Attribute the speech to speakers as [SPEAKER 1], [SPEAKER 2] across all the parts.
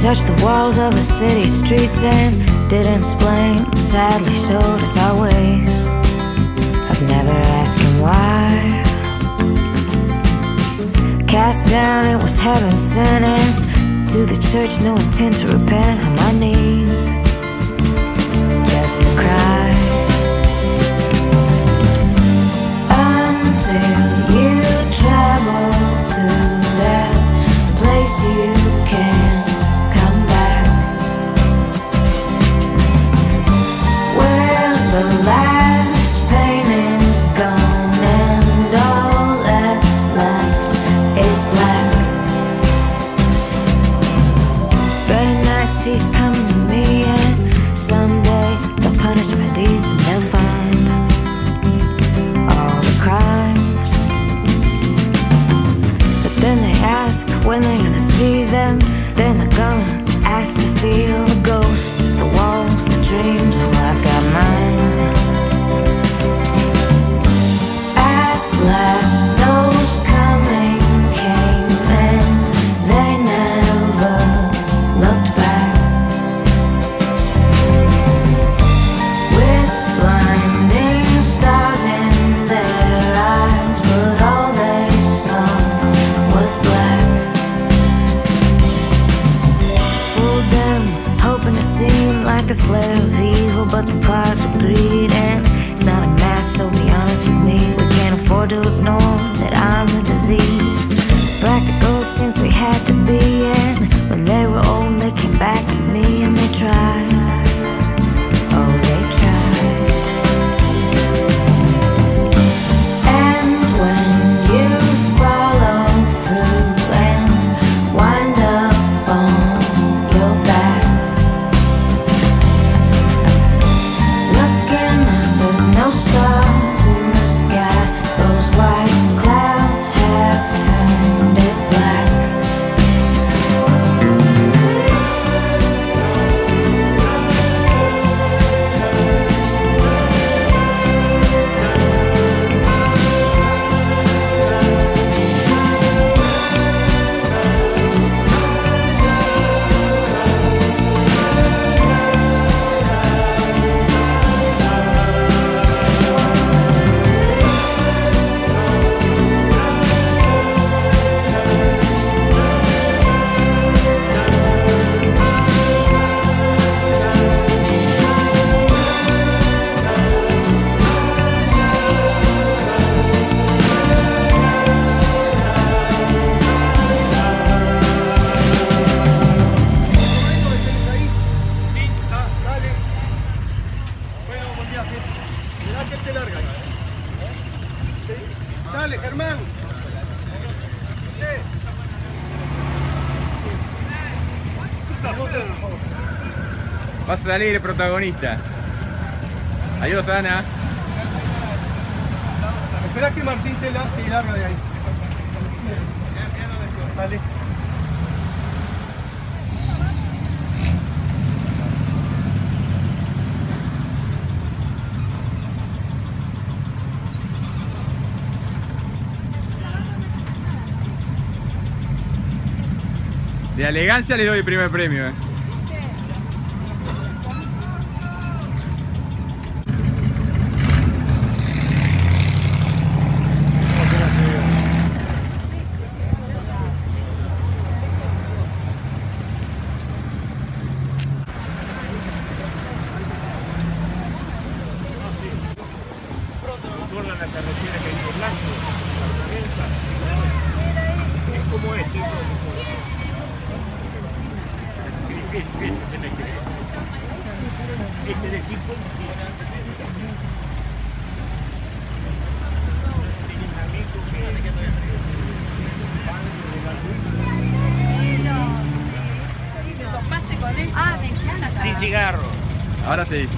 [SPEAKER 1] touched the walls of a city streets and didn't explain, sadly showed us our ways. I've never asked him why. Cast down, it was heaven sent, and to the church, no intent to repent. On my knees, just to cry. Until you travel to that place you can't come back, where the last pain is gone and all that's left is black. Gray nights he's coming to me, and someday they'll punish my deeds and they'll find all the crimes. But then they ask when they're gonna see them. Then they're gonna ask to feel the ghosts, the walls, the dreams. Well, I've got mine. At last those coming came and they never looked back. With blinding stars in their eyes, but all they saw was black. Fooled them, hoping to seem like the slayer of evil, but the product of greed. And it's not a mask, so be honest with me. We can't afford to ignore that I'm the disease. Practical since we had to be, and when they were old they came back to me and they tried. Oh, they tried. And when you follow through and wind up on your back, looking up but no stars in the sky, those white clouds have turned it black.
[SPEAKER 2] Dale, Germán.
[SPEAKER 3] Vas a salir el protagonista. Adiós, Ana.
[SPEAKER 2] Espera que Martín te larga de ahí. Dale.
[SPEAKER 3] De elegancia le doy el primer premio.
[SPEAKER 2] La carretera que dice blanco, es como este. Este de 5
[SPEAKER 4] ¿Te topaste con él? Ah, me encanta.
[SPEAKER 2] sin cigarro.
[SPEAKER 3] Ahora sí.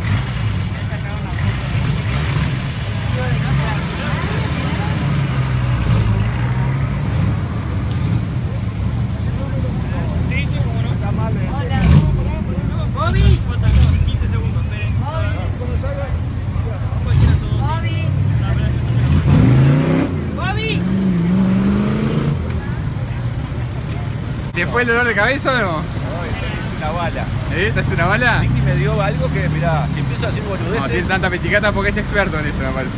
[SPEAKER 4] Hola. Bobby.
[SPEAKER 2] 15 segundos, esperen.
[SPEAKER 4] Bobby. Bobby.
[SPEAKER 3] ¿Te fue el dolor de cabeza o no?
[SPEAKER 5] una bala.
[SPEAKER 3] ¿Te hace una bala?
[SPEAKER 5] Nicky me dio algo que, mirá, si empiezo a hacer boludeces...
[SPEAKER 3] No, tiene tanta pichicata porque es experto en eso, me parece.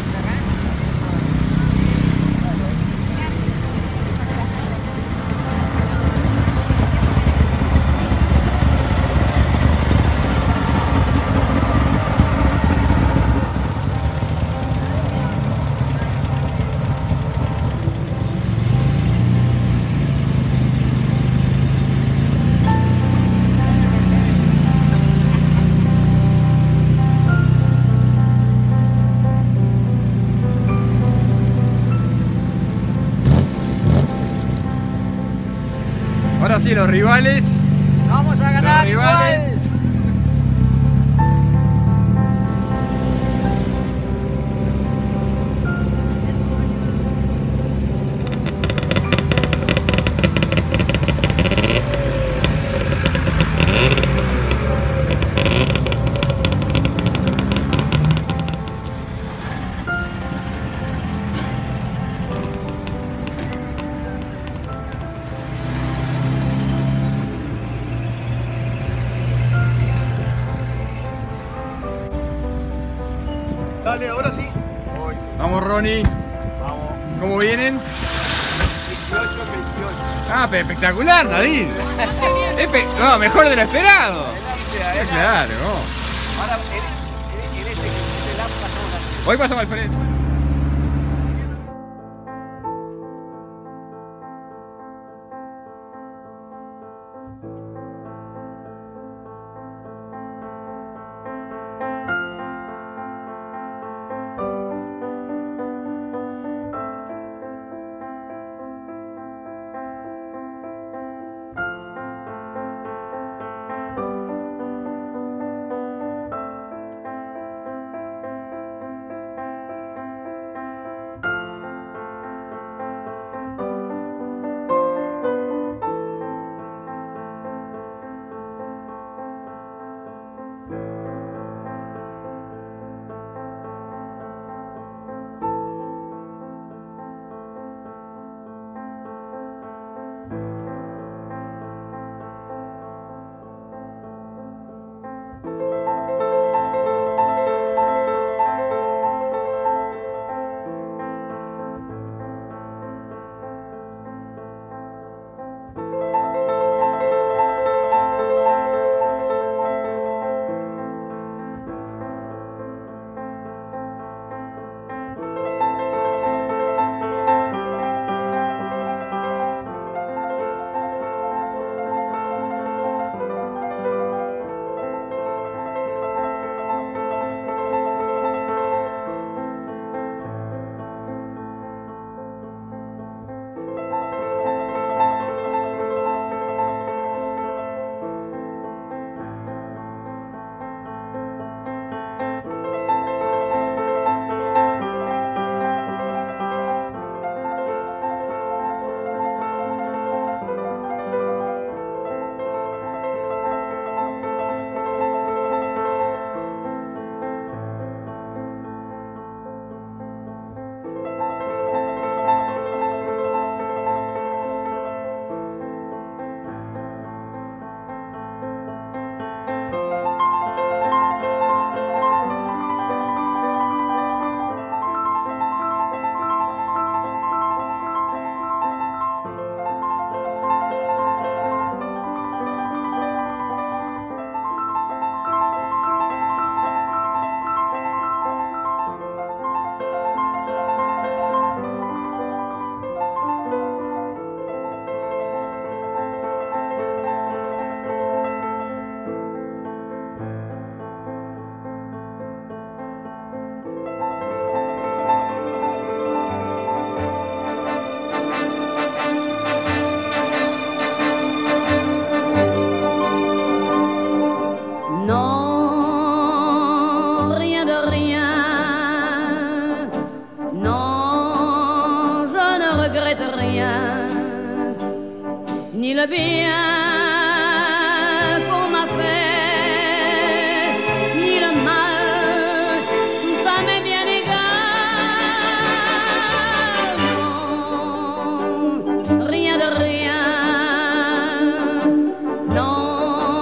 [SPEAKER 3] Ahora sí, los rivales.
[SPEAKER 6] Vamos a ganar
[SPEAKER 3] Los rivales.
[SPEAKER 6] igual.
[SPEAKER 2] Dale, ahora sí.
[SPEAKER 3] Vamos, Ronnie.
[SPEAKER 5] Vamos,
[SPEAKER 3] ¿Cómo vienen?
[SPEAKER 5] 18, 28.
[SPEAKER 3] Ah, pero espectacular, Nadir. No, mejor de lo esperado.
[SPEAKER 5] Adelante.
[SPEAKER 3] Claro.
[SPEAKER 5] Ahora, en este lap pasamos la...
[SPEAKER 3] Hoy pasamos al frente.
[SPEAKER 7] ni le bien qu'on m'a fait, ni le mal, tout ça m'est bien égal. Non, rien de rien, non,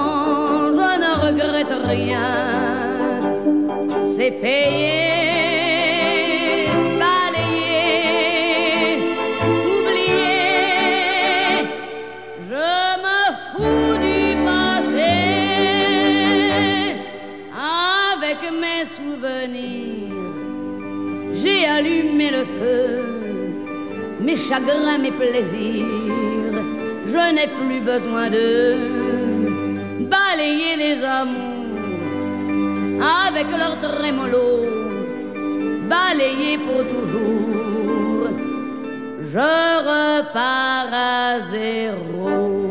[SPEAKER 7] j'ai allumé le feu, mes chagrins, mes plaisirs, je n'ai plus besoin de balayer les amours avec leur trémolo, balayer pour toujours, je repars à zéro.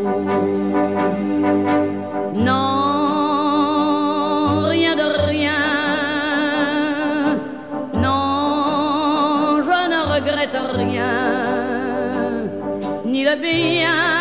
[SPEAKER 7] Non, rien de rien, non, je ne regrette rien, ni le bien